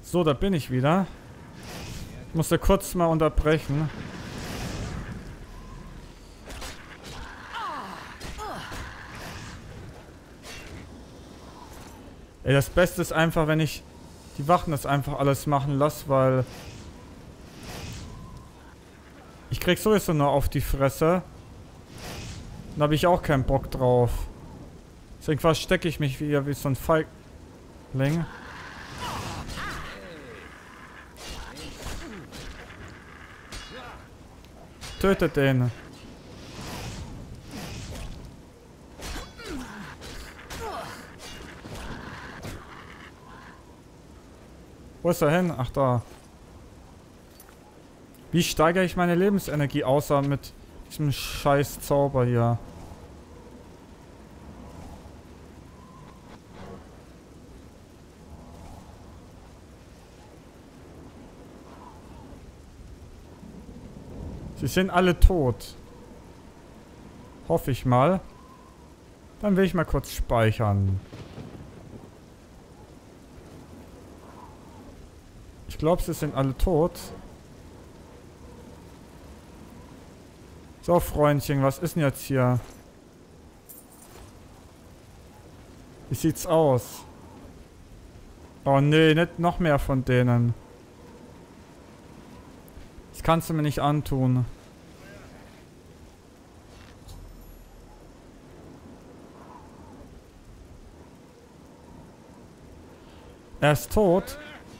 So, da bin ich wieder. Ich musste kurz mal unterbrechen. Ey, das Beste ist einfach, wenn ich die Wachen das einfach alles machen lasse, weil ich krieg sowieso nur auf die Fresse. Da habe ich auch keinen Bock drauf. Deswegen verstecke ich mich wie so ein Feigling. Tötet den. Wo ist er hin? Ach, da. Wie steigere ich meine Lebensenergie außer mit diesem scheiß Zauber hier? Sie sind alle tot. Hoffe ich mal. Dann will ich mal kurz speichern. Ich glaube, sie sind alle tot. So, Freundchen, was ist denn jetzt hier? Wie sieht's aus? Oh nee, nicht noch mehr von denen. Das kannst du mir nicht antun. Er ist tot.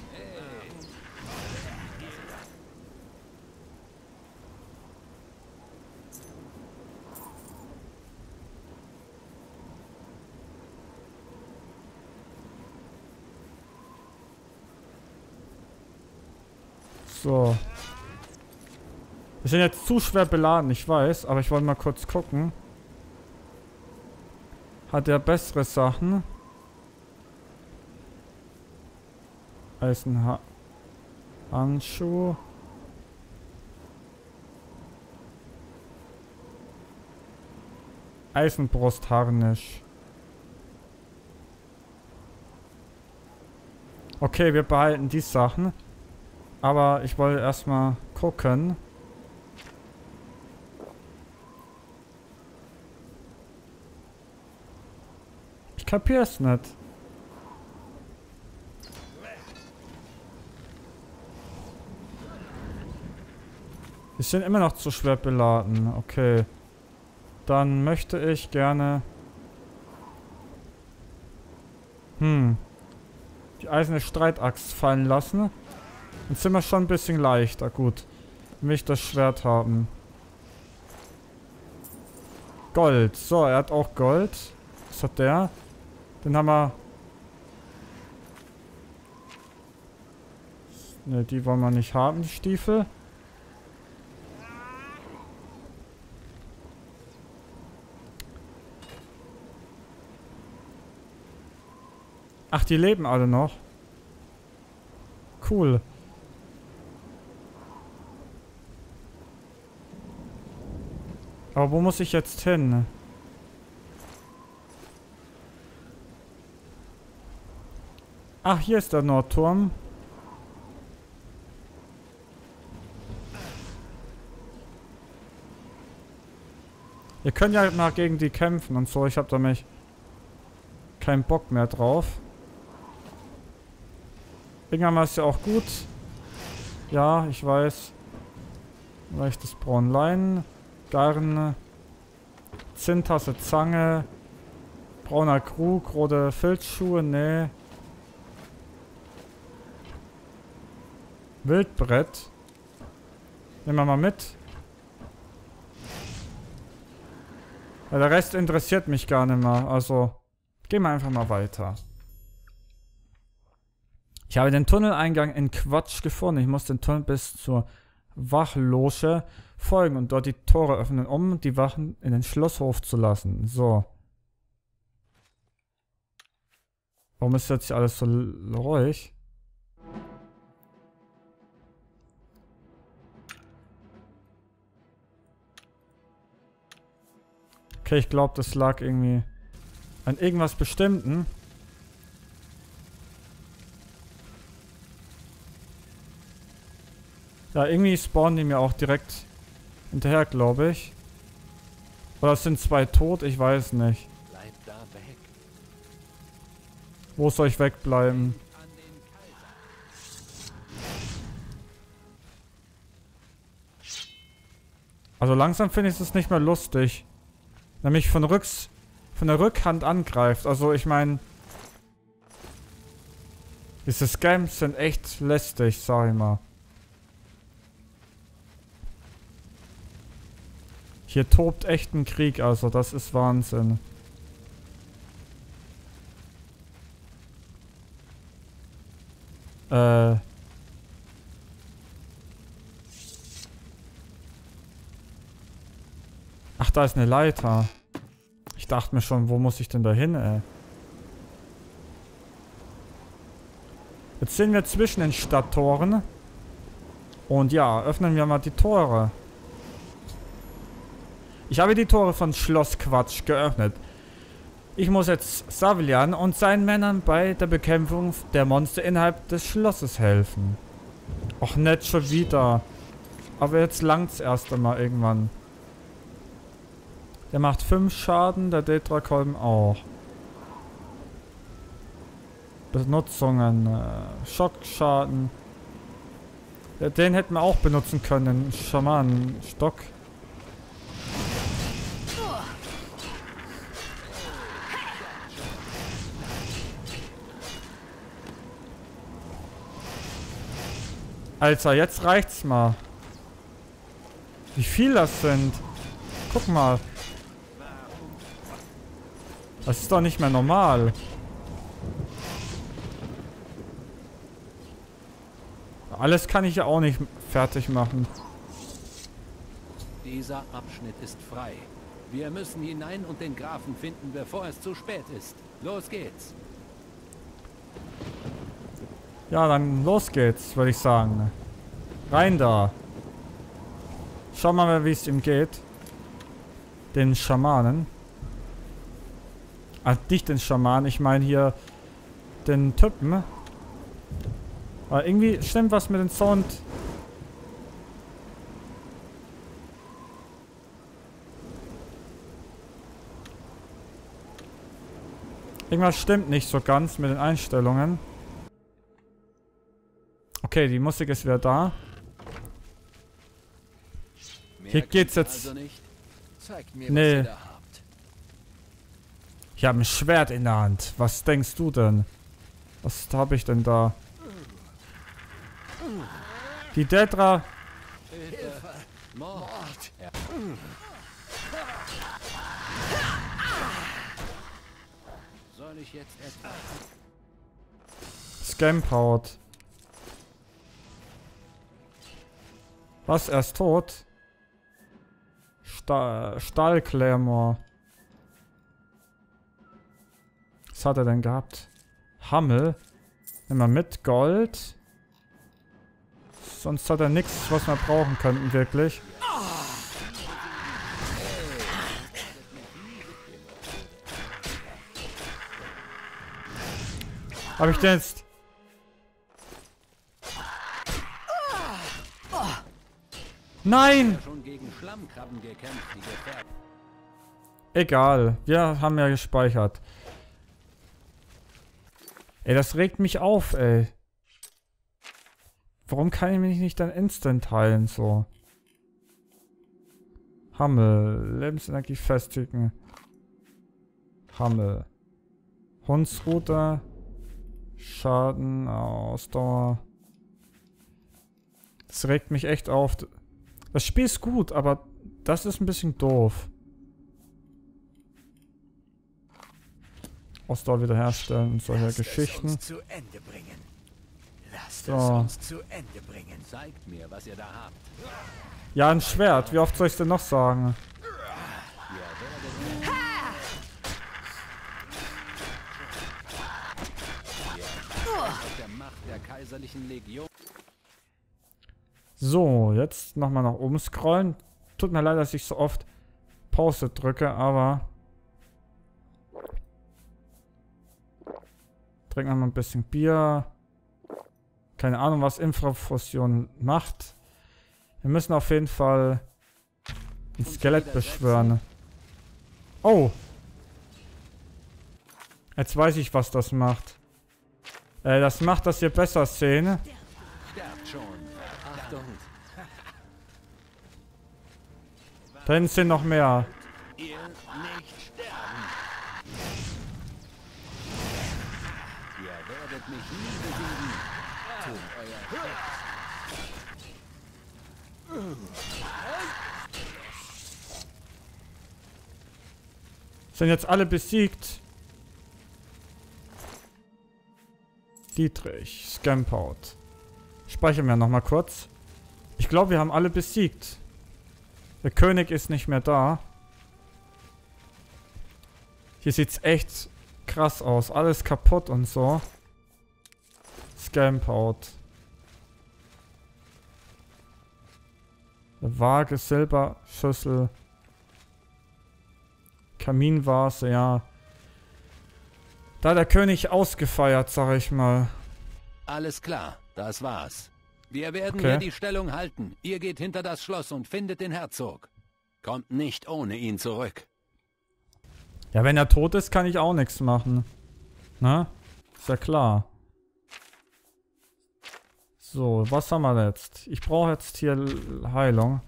So. Wir sind jetzt zu schwer beladen, ich weiß, aber ich wollte mal kurz gucken. Hat er bessere Sachen? Handschuh. Eisenbrustharnisch. Okay, wir behalten die Sachen. Aber ich wollte erstmal gucken. Ich kapier's nicht. Die sind immer noch zu schwer beladen. Okay. Dann möchte ich gerne... die eiserne Streitaxt fallen lassen. Dann sind wir schon ein bisschen leichter. Gut. Dann will ich das Schwert haben. Gold. So, er hat auch Gold. Was hat der? Den haben wir... Ne, die wollen wir nicht haben, die Stiefel. Ach, die leben alle noch. Cool. Aber wo muss ich jetzt hin? Ach, hier ist der Nordturm. Wir können ja mal gegen die kämpfen und so. Ich habe da mich keinen Bock mehr drauf. Irgendwann ist ja auch gut. Ja, ich weiß. Leichtes Braunlein. Garn. Zinntasse, Zange. Brauner Krug. Rote Filzschuhe. Nee. Wildbrett. Nehmen wir mal mit. Ja, der Rest interessiert mich gar nicht mehr. Also, gehen wir einfach mal weiter. Ich habe den Tunneleingang in Quatsch gefunden. Ich muss den Tunnel bis zur Wachloge folgen und dort die Tore öffnen, um die Wachen in den Schlosshof zu lassen. So. Warum ist jetzt hier alles so ruhig? Okay, ich glaube, das lag irgendwie an irgendwas Bestimmten. Ja, irgendwie spawnen die mir auch direkt hinterher, glaube ich. Oder es sind zwei tot, ich weiß nicht. Bleib da weg. Wo soll ich wegbleiben? An den Kaiser. Also langsam finde ich es nicht mehr lustig. Nämlich von der Rückhand angreift. Also ich meine... Diese Scams sind echt lästig, sag ich mal. Hier tobt echt ein Krieg, also das ist Wahnsinn. Ach, da ist eine Leiter. Ich dachte mir schon, wo muss ich denn da hin, ey? Jetzt sind wir zwischen den Stadttoren. Und ja, öffnen wir mal die Tore. Ich habe die Tore von Schloss Quatsch geöffnet. Ich muss jetzt Savlian und seinen Männern bei der Bekämpfung der Monster innerhalb des Schlosses helfen. Och, nicht schon wieder. Aber jetzt langt's erst einmal irgendwann. Der macht 5 Schaden, der Tetrakolben auch. Benutzungen, Schockschaden. Den hätten wir auch benutzen können. Schamanenstock. Alter, jetzt reicht's mal. Wie viel das sind. Guck mal. Das ist doch nicht mehr normal. Alles kann ich ja auch nicht fertig machen. Dieser Abschnitt ist frei. Wir müssen hinein und den Grafen finden, bevor es zu spät ist. Los geht's. Ja, dann los geht's, würde ich sagen. Rein da. Schauen wir mal, wie es ihm geht. Den Schamanen. Ah, nicht den Schamanen, ich meine hier den Typen. Aber irgendwie stimmt was mit dem Sound. Irgendwas stimmt nicht so ganz mit den Einstellungen. Okay, die Musik ist wieder da. Hier geht's jetzt. Also nicht? Zeigt mir, Nee. was ihr da habt. Ich habe ein Schwert in der Hand. Was denkst du denn? Was habe ich denn da? Die Tetra. Hilfe! Mord! Ja. Soll ich jetzt etwas? Scamp-Haut. Was? Er ist tot? Stahlklemmer. Was hat er denn gehabt? Hammel. Nehmen wir mit Gold. Sonst hat er nichts, was wir brauchen könnten, wirklich. Habe ich denn jetzt... Nein! Schon gegen Schlammkrabben gekämpft, die gefährdet. Egal, wir haben ja gespeichert. Ey, das regt mich auf, ey. Warum kann ich mich nicht dann instant heilen, so? Hammel, Lebensenergie festigen. Hammel. Hundsrute. Schaden, Ausdauer. Das regt mich echt auf. Das Spiel ist gut, aber das ist ein bisschen doof. Ausdauer wiederherstellen und solche Geschichten. Uns zu Ende bringen. Lasst So. es uns zu Ende bringen. Zeigt mir, was ihr da habt. Ja, ein Schwert. Wie oft soll ich es denn noch sagen? Aus der Macht der kaiserlichen Legion. So, jetzt nochmal nach oben scrollen. Tut mir leid, dass ich so oft Pause drücke, aber... Trink noch mal ein bisschen Bier. Keine Ahnung, was Infrafusion macht. Wir müssen auf jeden Fall ein Skelett beschwören. Oh! Jetzt weiß ich, was das macht. Das macht, dass wir besser sehen. Sterbt schon. Achtung. Da hinten sind noch mehr. Ihr nicht sterben. Ihr werdet mich nie besiegen. Tut euer Best. Sind jetzt alle besiegt. Dietrich, Scampout. Speichern wir nochmal kurz. Ich glaube, wir haben alle besiegt. Der König ist nicht mehr da. Hier sieht's echt krass aus. Alles kaputt und so. Scampout. Waage, Silberschüssel. Kaminvase, ja. Da hat der König ausgefeiert, sag ich mal. Alles klar, das war's. Wir werden Okay. hier die Stellung halten. Ihr geht hinter das Schloss und findet den Herzog. Kommt nicht ohne ihn zurück. Ja, wenn er tot ist, kann ich auch nichts machen. Ne? Ist ja klar. So, was haben wir jetzt? Ich brauche jetzt hier Heilung.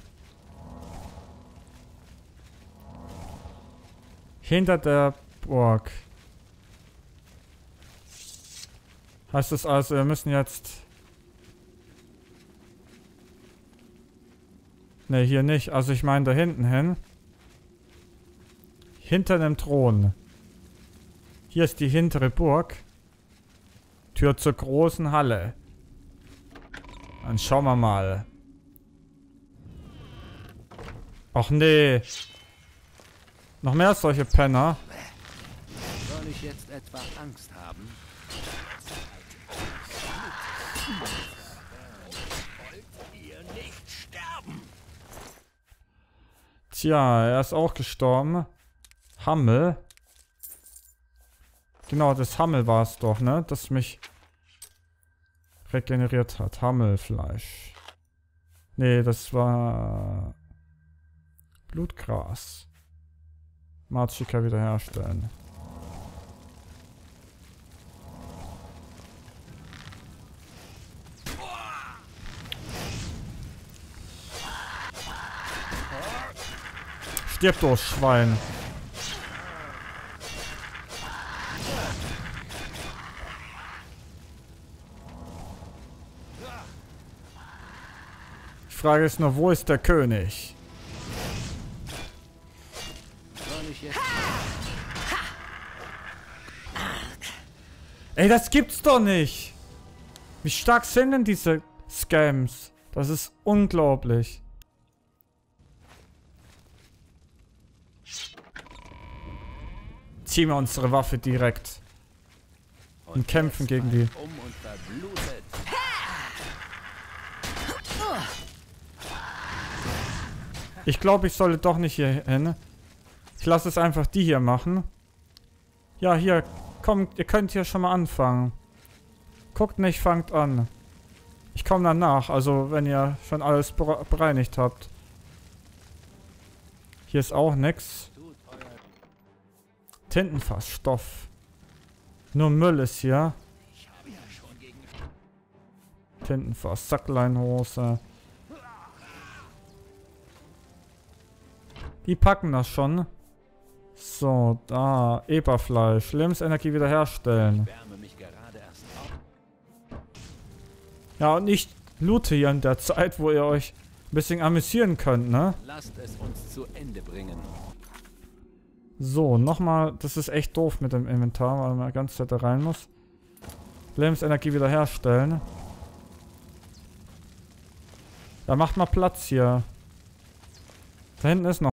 Hinter der Burg. Heißt das also, wir müssen jetzt... Ne, hier nicht. Also ich meine da hinten hin. Hinter dem Thron. Hier ist die hintere Burg. Tür zur großen Halle. Dann schauen wir mal. Ach nee. Noch mehr solche Penner. Soll ich jetzt etwa Angst haben? Tja, er ist auch gestorben. Hammel. Genau, das Hammel war es doch, ne? Das mich regeneriert hat. Hammelfleisch. Nee, das war Blutgras. Magicka wiederherstellen. Stirb doch, Schwein. Die Frage ist nur, wo ist der König? Soll ich jetzt... Ey, das gibt's doch nicht! Wie stark sind denn diese Scams? Das ist unglaublich. Ziehen wir unsere Waffe direkt. Und kämpfen gegen die. Um und verblutet. Ich glaube, ich sollte doch nicht hier hin. Ich lasse es einfach die hier machen. Ja, hier. Kommt, ihr könnt hier schon mal anfangen. Guckt nicht, fangt an. Ich komme dann nach, also wenn ihr schon alles bereinigt habt. Hier ist auch nix. Tintenfass, Stoff. Nur Müll ist hier. Tintenfass, Sackleinhose. Die packen das schon. So, da. Eberfleisch. Lebensenergie wiederherstellen. Wärme mich gerade erst auf. Ja, und nicht loote hier in der Zeit, wo ihr euch ein bisschen amüsieren könnt, ne? Lasst es uns zu Ende bringen. So, nochmal. Das ist echt doof mit dem Inventar, weil man die ganze Zeit da rein muss. Lebensenergie wiederherstellen. Ja, macht mal Platz hier. Da hinten ist noch